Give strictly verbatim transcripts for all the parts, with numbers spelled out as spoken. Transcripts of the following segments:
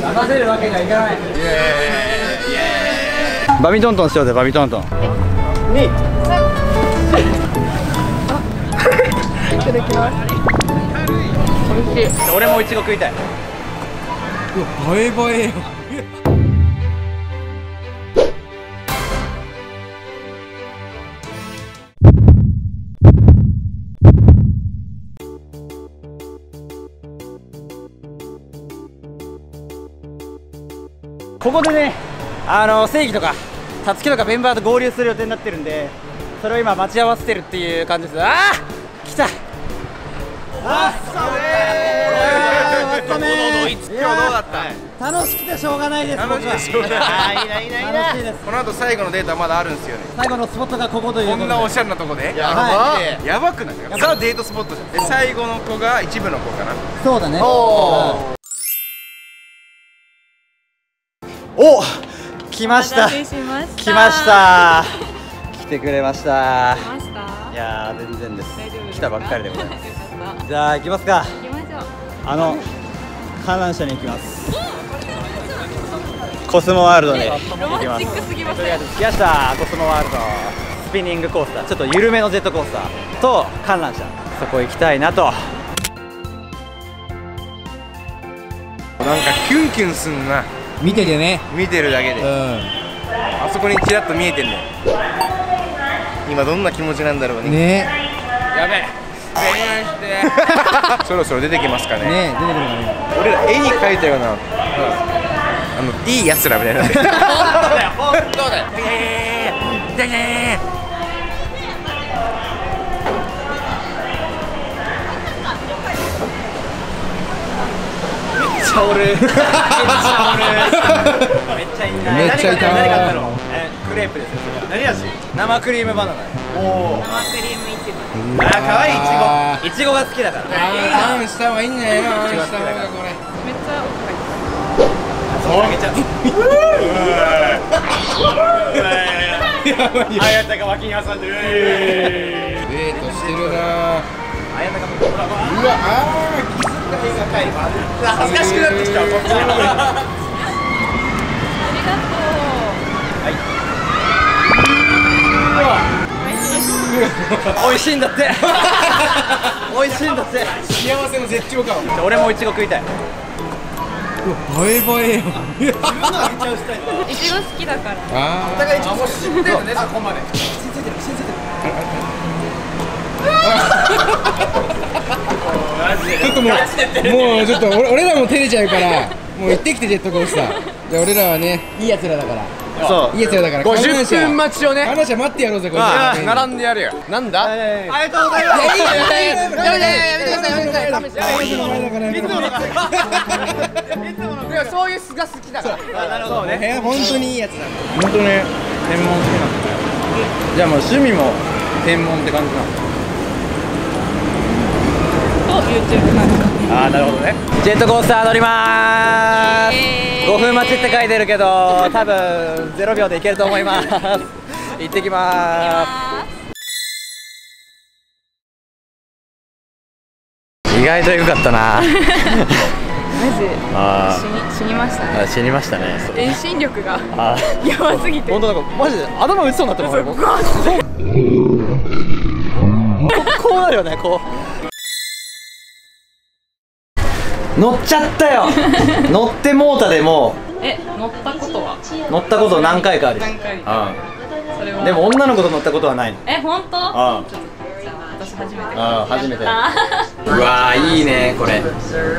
騙せるわけにはいかない。バビトントンしようぜ、バビトントン。に。いただきます。美味しい。俺もイチゴ食いたい。うわ、映え映えよ。ここでね、あの正義とかたつきとかメンバーと合流する予定になってるんで、それを今待ち合わせてるっていう感じです。あー、来た。あっ、楽しくてしょうがないです。楽しくてしょうがない。いいな、いいな、いいな。この後最後のデータまだあるんですよね。最後のスポットがここということで、こんなおしゃれなとこでやばい、やばくない？ザ・デートスポットじゃん。で、最後の子が一部の子かな。そうだね。おお、来ました。来ました。来てくれました。いやー、全然です。来たばっかりでございます。じゃあ行きますか。行きましょう。あの観覧車に行きます。コスモワールドに行きます。とりあえず着きました。コスモワールドスピニングコースター、ちょっと緩めのジェットコースターと観覧車、そこ行きたいなと。なんかキュンキュンすんな。見ててね、見てるだけで、うん、あそこにちらっと見えてんだよ。今どんな気持ちなんだろうね。ね、やべえ、そろそろ出てきますかね。ね、出てくるかね。俺ら絵に描いたような、うん、あのいいやつらみたいな。本当だよ、本当だよ。でねめっちゃおる。めっちゃおる。めっちゃいいな。めっちゃいいな。何買ったの？え、クレープですよ。何味？生クリームバナナ。おお。生クリームいちご。あ、可愛いいちご。いちごが好きだから。あんした方がいいんだよ。あんした方がこれ。めっちゃおっぱい。そうあげちゃう。あやたが脇に挟んでる。デートしてるな。あやたがほら、うわ、ああ、キスが手がかい。恥ずかしくなってきた。こっち。ありがとう。はい。美味しいんだって。美味しいんだって。幸せの絶頂感。俺もイチゴ食いたい。映え映えよ。自分のあげちゃうスタイル。イチゴ好きだから。ああ。お互いイチゴ知ってるね、そこまで。新ついてる、新ついてる。ちょっともう、もうちょっと俺らも照れちゃうから、もう行ってきてジェットコースター。で、俺らはね、いいやつらだから。そう、いいやつらだから。ごじゅっぷん待ちをね。観覧車待ってやろうぜ、これ。並んでやるよ。なんだ？ありがとうございます。いやいやいやいや、やめてください、やめてください、やめてください。いつもの前だから。いつもの。いつもの。いや、そういう素が好きだから。なるほどね。本当にいいやつなんだ。本当ね、天文好きなんだよ。じゃあもう趣味も天文って感じなの。YouTube なんだ。ああ、なるほどね。ジェットコースター乗りまーす。ごふん待ちって書いてるけど、多分ゼロびょうで行けると思います。行ってきまーす。意外とエグかったな。マジあ死にましたね。死にましたね。遠心力がやばすぎて。本当だからマジで頭打ちそうになってる。こうなるよね、こう。乗っちゃったよ。乗ってもうたでも。え、乗ったことは？乗ったこと何回かある。何回か。それは。でも女の子と乗ったことはないの。え、本当？ああ。私初めて。ああ、初めて。うわー、いいねこれ。だ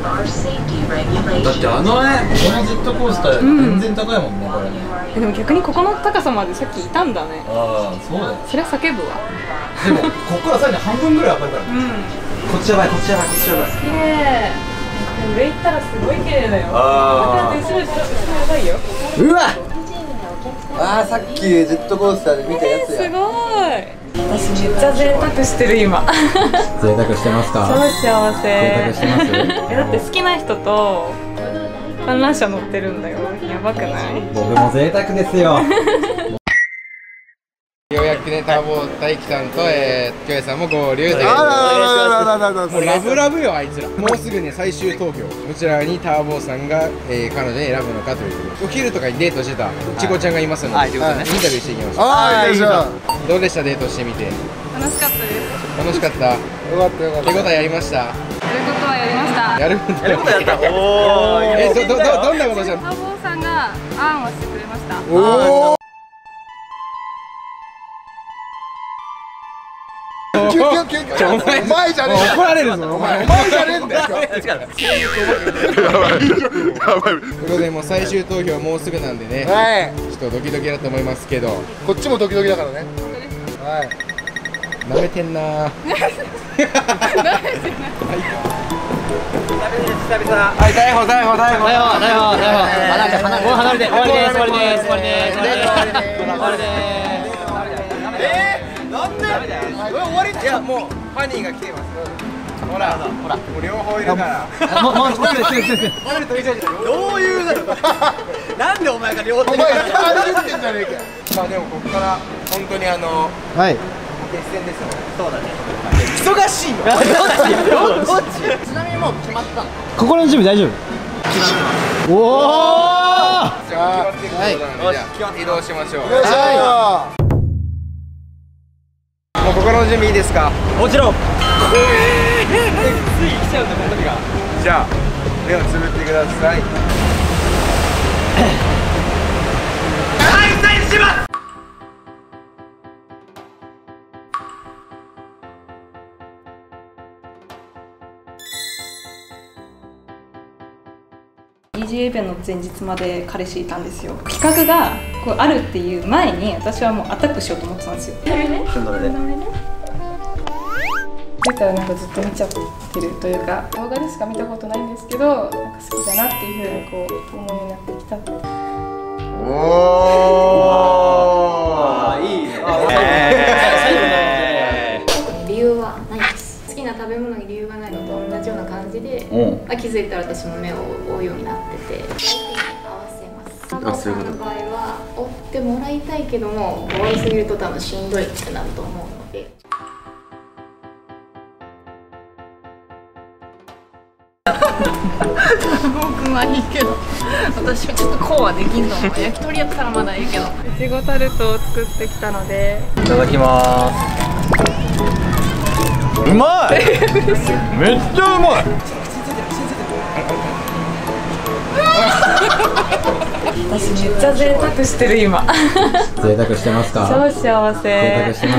ってあのね、このジェットコースター全然高いもんねこれ。でも逆にここの高さまでさっきいたんだね。ああ、そうだよ。それは叫ぶわ。でもここからさらに半分ぐらい上がるから。うん。こっちやばい、こっちやばい、こっちやばい。綺麗。上行ったらすごい綺麗だよ。ああ。後ろ後ろ後ろやばいよ。うわ。ああ、さっきジェットコースターで見たやつや。すごい。私めっちゃ贅沢してる今。贅沢してますか？超幸せ。贅沢してます？え、だって好きな人と観覧車乗ってるんだよ。やばくない？僕も贅沢ですよ。 ようやくね、ターボ大輝さんと、えー、京平さんも合流ということで、もうラブラブよ、あいつら。もうすぐね、最終投票、こちらにターボさんが、えー、彼女に選ぶのかということで、お昼とかにデートしてたちこちゃんがいますので、インタビューしていきましょう。ああ、いいじゃん。どうでした、デートしてみて。 楽しかったです。 楽しかった。よかったよかった。手応えやりました。 やることはやりました。 やることやった。おお。え、どどどどんなことしたの？ ターボさんが案をしてくれました。 おお。お前じゃねえ。怒られるぞ。お前お前じゃねえんだよ。ということでもう最終投票もうすぐなんでね。はい。ちょっとドキドキだと思いますけど。こっちもドキドキだからね。はい。舐めてんなー。舐めてない。はい、逮捕逮捕逮捕逮捕逮捕逮捕。もう離れて終わりです終わりです終わりです終わりです。えー、なんで？終わり？いやもうファニーが来ています。ほらほら、もう両方いるから。もうもう来てる来てる来てる。どういうなんでお前が両方？お前が歩いてんじゃねえか。まあでもここから本当にあのはい。決戦ですよ。そうだね。忙しいよ。どっち？ちなみにもう決まったの。心の準備大丈夫？おお。じゃあはい。移動しましょう。よいしょ。もう心の準備いいですか？もちろん。つい来ちゃうんだこの時が。じゃあ目をつぶってください。開催します。 イージー イベントの前日まで彼氏いたんですよ。企画がこうあるっていう前に私はもうアタックしようと思ってたんですよ。ダメね。ダメね。出たらなんかずっと見ちゃってるというか、動画でしか見たことないんですけど、なんか好きだなっていうふうにこう思いになってきた。おお。いいね。特に理由はないです。好きな食べ物に理由がないのと同じような感じで、まあ、気づいたら私も目を追うようになってて、相手に合わせます。タボさんの場合は追ってもらいたいけども、追いすぎると多分しんどいってなると思うので。僕はいいけど、私はちょっとこうはできんと思う。焼き鳥やったらまだいいけど。いちごタルトを作ってきたので、 いただきます。うまい。めっちゃうまい。 私めっちゃ贅沢してる今。 贅沢してますか？ 超幸せ。 贅沢してます。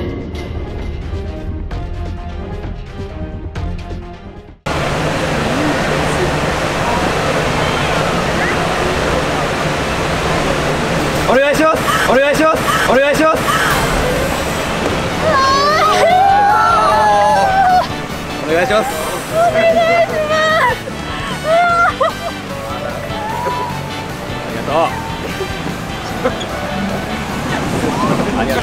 お願いします。お願いします。お願いします。お願いします。ありがとう。ありがと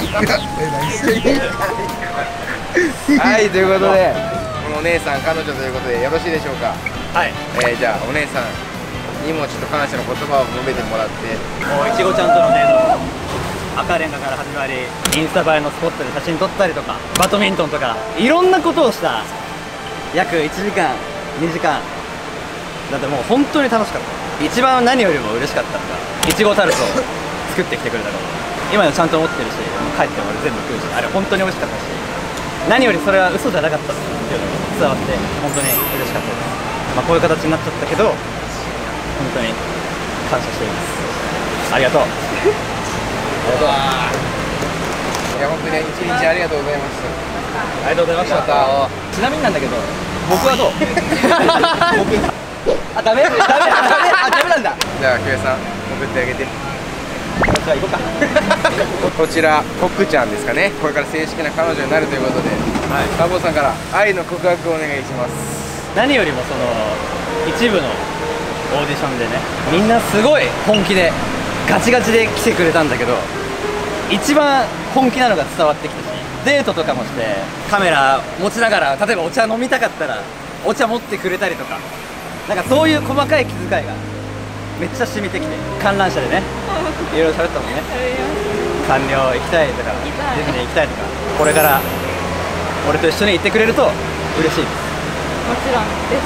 う。 はい、ということで、このお姉さん、彼女ということでよろしいでしょうか。はい。えー、じゃあお姉さんにもちょっと感謝の言葉を述べてもらって。 もういちごちゃんとのデート、赤レンガから始まり、インスタ映えのスポットで写真撮ったりとか、バドミントンとかいろんなことをした約いちじかんにじかんだって、もう本当に楽しかった。一番何よりも嬉しかったのがいちごタルトを作ってきてくれたこと。今でもちゃんと持ってるし、帰って俺全部食うし、あれ本当に美味しかったし、何よりそれは嘘じゃなかったっていうのが伝わって本当に嬉しかったです。まあこういう形になっちゃったけど、本当に感謝しています。ありがとう。ありがとう。 いや本当に一日ありがとうございました。 ありがとうございました。ちなみになんだけど、僕はどう？僕あ、ダメ？ダメ？ダメ？あ、ダメなんだ。 じゃあ、きよえさん、送ってあげて。 じゃあ行こうか。 こちら、コックちゃんですかね。これから正式な彼女になるということで、はい、タボさんから愛の告白をお願いします。 何よりもその一部のオーディションでね、みんなすごい本気でガチガチで来てくれたんだけど、一番本気なのが伝わってきたし、デートとかもしてカメラ持ちながら、例えばお茶飲みたかったらお茶持ってくれたりとか、なんかそういう細かい気遣いがめっちゃ染みてきて、観覧車でねいろいろ喋ったもんね。 サンリオ行きたいとかディズニー行きたいとか、これから俺と一緒に行ってくれると嬉しいです。 もちろんです。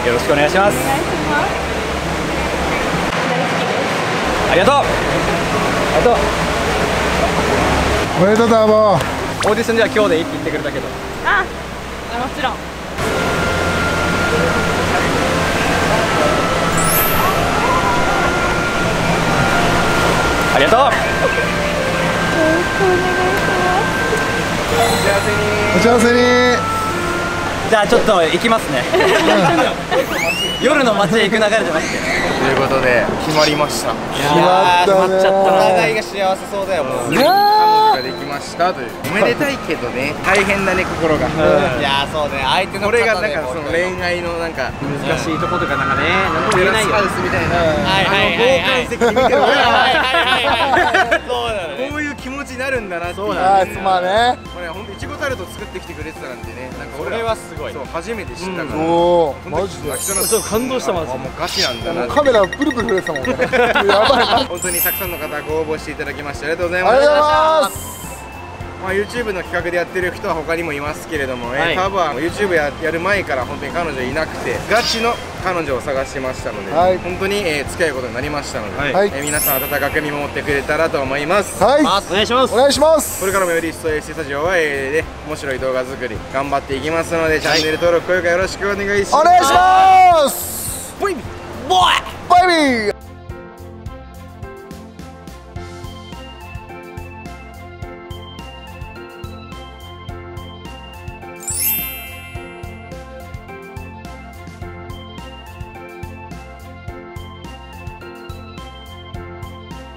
よろしくお願いします。 お願いします。大好きです。 ありがとう。ありがとう。 おめでとうターボ。 オーディションでは今日でいいって言ってくれたけど。 あ、もちろん。 ありがとう。 よろしくお願いします。 お幸せに。 じゃあちょっと行きますね。夜の街へ行く流れじゃなくて。 ということで決まりました。 決まったね。 お互いが幸せそうだよ。もう彼女ができましたという。おめでたいけどね、大変だね心が。 いやそうね、相手のこれがなんかその恋愛のなんか難しいとことかなんかね、なんともテ言えないよ。 ラスハウスみたいな、 はいはいあの傍観席に見てる俺らはそうだね。 こういう気持ちになるんだなっていう。 あー、まあね。 これ本当いちごタルト作ってきてくれてたなんてね、なんかこれはすごい。 そう初めて知ったから。 おお、マジで。 ちょっと感動したマジで。もうガチなんだな。 カメラプルプル震えてたもんね。やばいな。 本当にたくさんの方ご応募していただきましてありがとうございありがとうごます。 ざいます。 まあ YouTube の企画でやってる人は他にもいますけれども、 はいえーターボは YouTube ややる前から本当に彼女いなくてガチの彼女を探してましたので、 はい本当に、えー付き合うことになりましたので、 はいえー皆さん温かく見守ってくれたらと思います。 はい。 お願いしますお。願いします。 これからもより一層 エーシー スタジオは、えーで面白い動画作り頑張っていきますので、チャンネル登録高評価よろしくお願いします。 お願いします。 ボイビボーイ。 バイビー。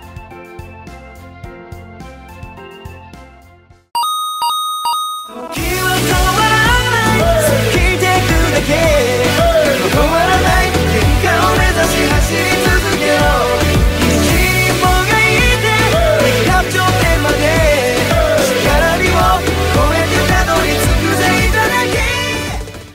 時